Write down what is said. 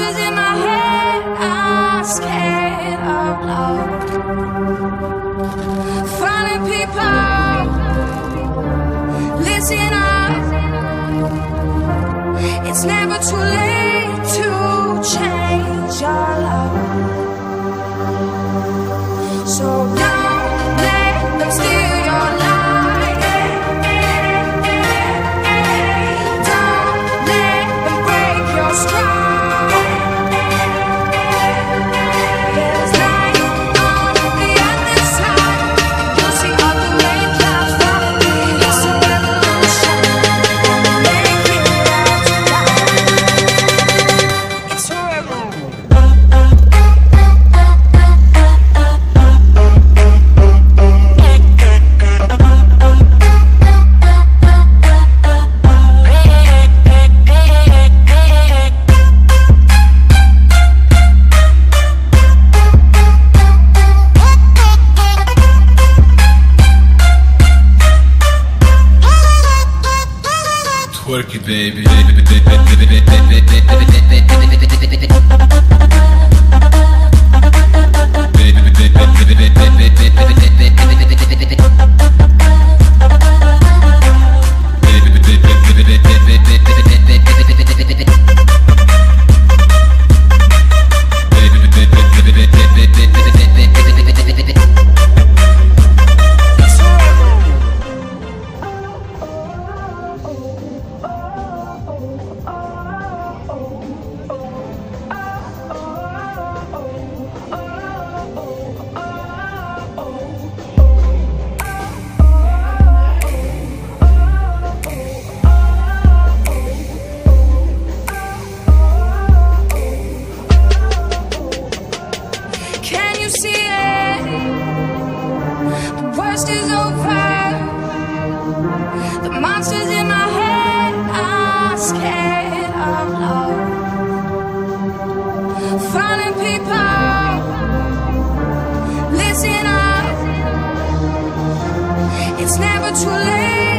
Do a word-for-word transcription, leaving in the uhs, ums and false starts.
monsters in my head are scared of love. Finding people, listen up. It's never too late to change your love. So don't let them steal your life. Twerk it, baby. Is over. The monsters in my head are scared of love. Finding people, listen up. It's never too late.